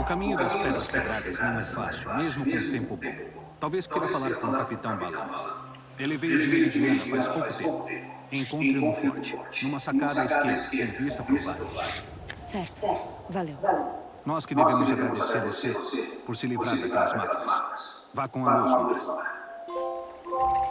caminho das Pedras Quebradas não é fácil, mesmo com tempo bom. Talvez queira falar com o Capitão Balão. Ele veio de Meridiana faz pouco tempo. Encontre-o no forte, numa sacada à esquerda, com vista para o vale. Certo. Valeu. Nós que devemos agradecer você por se livrar daquelas máquinas. Vá com a luz, Nora.